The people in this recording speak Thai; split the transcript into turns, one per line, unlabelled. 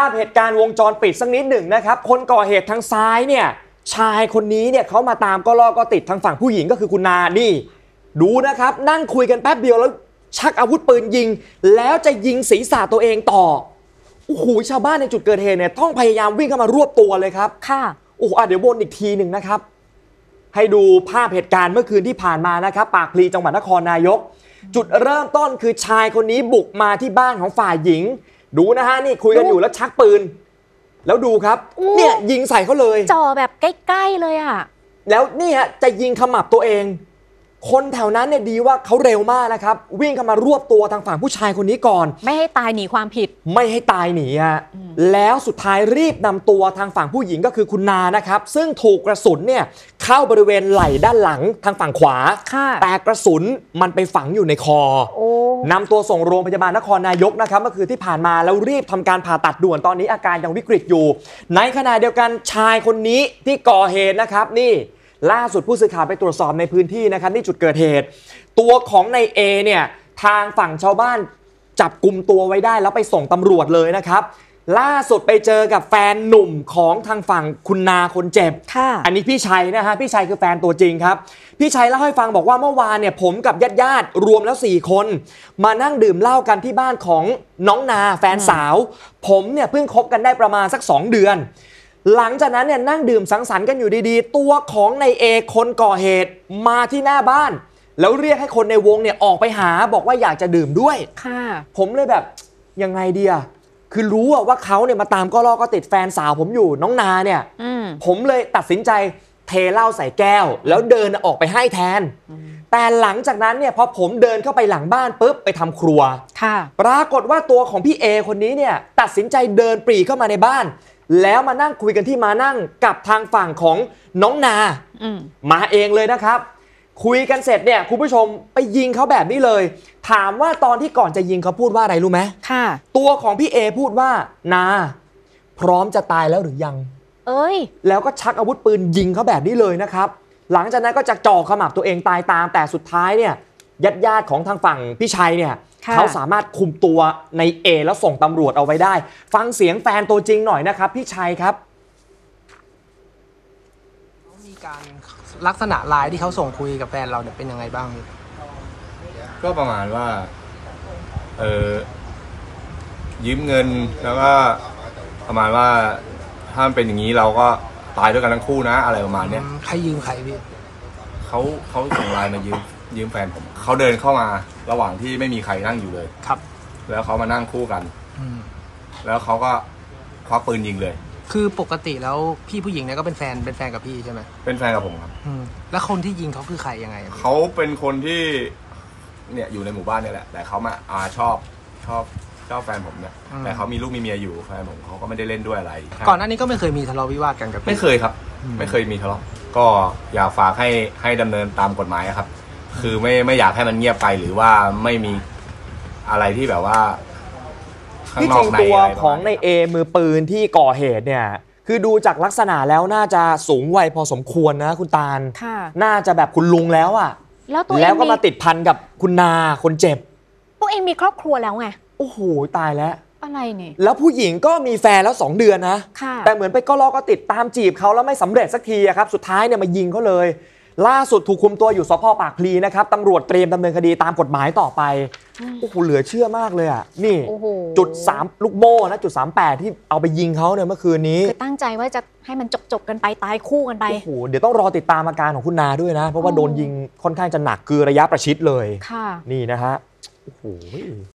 าพเหตุการณ์วงจรปิดสักนิดหนึ่งนะครับคนก่อเหตุทางซ้ายเนี่ยชายคนนี้เนี่ยเขามาตามก็ล่อก็ติดทางฝั่งผู้หญิงก็คือคุณนานี่ดูนะครับนั่งคุยกันแป๊บเดียวแล้วชักอาวุธปืนยิงแล้วจะยิงศีรษะตัวเองต่อโอ้โหชาวบ้านในจุดเกิดเหตุเนี่ยต้องพยายามวิ่งเข้ามารวบตัวเลยครับ
ค่ะ
โอ้โหเดี๋ยววนอีกทีหนึ่งนะครับให้ดูภาพเหตุการณ์เมื่อคืนที่ผ่านมานะครับปากพลีจังหวัดนครนายกจุดเริ่มต้นคือชายคนนี้บุกมาที่บ้านของฝ่ายหญิงดูนะฮะนี่คุยกันอยู่แล้วชักปืนแล้วดูครับเนี่ยยิงใส่เขาเลย
จ่อแบบใกล้ๆเลยอ่ะ
แล้วนี่ฮะจะยิงขมับตัวเองคนแถวนั้นเนี่ยดีว่าเขาเร็วมากนะครับวิ่งเข้ามารวบตัวทางฝั่งผู้ชายคนนี้ก่อน
ไม่ให้ตายหนีความผิด
ไม่ให้ตายหนีฮะแล้วสุดท้ายรีบนำตัวทางฝั่งผู้หญิงก็คือคุณนานะครับซึ่งถูกกระสุนเนี่ยเข้าบริเวณไหล่ด้านหลังทางฝั่งขวาแต่กระสุนมันไปฝังอยู่ในคอนำตัวส่งโรงพยาบาลนครนายกนะครับเมื่อคืนที่ผ่านมาแล้วรีบทำการผ่าตัดด่วนตอนนี้อาการยังวิกฤตอยู่ในขณะเดียวกันชายคนนี้ที่ก่อเหตุนะครับนี่ล่าสุดผู้สื่อข่าวไปตรวจสอบในพื้นที่นะครับที่จุดเกิดเหตุตัวของนายเอเนี่ยทางฝั่งชาวบ้านจับกุมตัวไว้ได้แล้วไปส่งตำรวจเลยนะครับล่าสุดไปเจอกับแฟนหนุ่มของทางฝั่งคุณนาคนเจ็บอันนี้พี่ชัยนะฮะพี่ชัยคือแฟนตัวจริงครับพี่ชัยเล่าให้ฟังบอกว่าเมื่อวานเนี่ยผมกับญาติรวมแล้ว4คนมานั่งดื่มเหล้ากันที่บ้านของน้องนาแฟนสาวผมเนี่ยเพิ่งคบกันได้ประมาณสัก2เดือนหลังจากนั้นเนี่ยนั่งดื่มสังสรรค์กันอยู่ดีๆตัวของนายเอคนก่อเหตุมาที่หน้าบ้านแล้วเรียกให้คนในวงเนี่ยออกไปหาบอกว่าอยากจะดื่มด้วยผมเลยแบบยังไงดีอะคือรู้ว่าเขาเนี่ยมาตามก็ล่อก็ติดแฟนสาวผมอยู่น้องนาเนี่ยผมเลยตัดสินใจเทเหล้าใส่แก้วแล้วเดินออกไปให้แทนแต่หลังจากนั้นเนี่ยพอผมเดินเข้าไปหลังบ้านปุ๊บไปทำครัวปรากฏว่าตัวของพี่เอคนนี้เนี่ยตัดสินใจเดินปรีเข้ามาในบ้านแล้วมานั่งคุยกันที่มานั่งกับทางฝั่งของน้องนามาเองเลยนะครับคุยกันเสร็จเนี่ยคุณผู้ชมไปยิงเขาแบบนี้เลยถามว่าตอนที่ก่อนจะยิงเขาพูดว่าอะไรรู้ไหมตัวของพี่เอพูดว่านาพร้อมจะตายแล้วหรือยังแล้วก็ชักอาวุธปืนยิงเขาแบบนี้เลยนะครับหลังจากนั้นก็จะจ่อขมับตัวเองตายตามแต่สุดท้ายเนี่ยญาติของทางฝั่งพี่ชัยเนี่ยเขาสามารถคุมตัวในเอแล้วส่งตำรวจเอาไว้ได้ฟังเสียงแฟนตัวจริงหน่อยนะครับพี่ชัยครับ
มีการลักษณะไลน์ที่เขาส่งคุยกับแฟนเราเนี่ยเป็นยังไงบ้าง
ก็ประมาณว่ายืมเงินแล้วก็ประมาณว่าถ้าเป็นอย่างนี้เราก็ตายด้วยกันทั้งคู่นะอะไรประมาณนี้
ใครยืมใครพี่
เขาส่งไลน์มายืมแฟนผมเขาเดินเข้ามาระหว่างที่ไม่มีใครนั่งอยู่เลย
ครับ
แล้วเขามานั่งคู่กันแล้วเขาก็ควักปืนยิงเลย
คือปกติแล้วพี่ผู้หญิงเนี่ยก็เป็นแฟนกับพี่ใช่ไหม
เป็นแฟนกับผมครับ
แล้วคนที่ยิงเขาคือใครยังไง
เขาเป็นคนที่เนี่ยอยู่ในหมู่บ้านนี่แหละแต่เขามาชอบแฟนผมเนี่ยแต่เขามีลูกมีเมียอยู่แฟนผมเขาก็ไม่ได้เล่นด้วยอะไร
ก่อนหน้านี้ก็ไม่เคยมีทะเลาะวิวาทกันกับ
ไม่เคยครับไม่เคยมีทะเลาะก็อยากฝากให้ดำเนินตามกฎหมายครับคือไม่อยากให้มันเงียบไปหรือว่าไม่มีอะไรที่แบบว่า
ที่จริงตัวของในเอมือปืนที่ก่อเหตุเนี่ยคือดูจากลักษณะแล้วน่าจะสูงวัยพอสมควรนะคุณตาลน่าจะแบบคุณลุงแล้วอ่ะแล้วก็มาติดพันกับคุณนาคนเจ็บ
ตัวเองมีครอบครัวแล้วไง
โอ้โหตายแล้ว
อะไรนี่
แล้วผู้หญิงก็มีแฟนแล้ว2 เดือนนะแต่เหมือนไปก็ล้อก็ติดตามจีบเขาแล้วไม่สำเร็จสักทีครับสุดท้ายเนี่ยมายิงเขาเลยล่าสุดถูกคุมตัวอยู่สภ.ปากพลีนะครับตำรวจเตรียมดำเนินคดีตามกฎหมายต่อไปโอ้โหเหลือเชื่อมากเลยอ่ะนี่จุด3ลูกโม่นะจุด38ที่เอาไปยิงเขาเนี่ยเมื่อคืนนี้
คือตั้งใจว่าจะให้มันจบกันไปตายคู่กันไป
โอ้โหเดี๋ยวต้องรอติดตามอาการของคุณนาด้วยนะเพราะว่าโดนยิงค่อนข้างจะหนักคือระยะประชิดเลยนี่นะฮะโอ้โห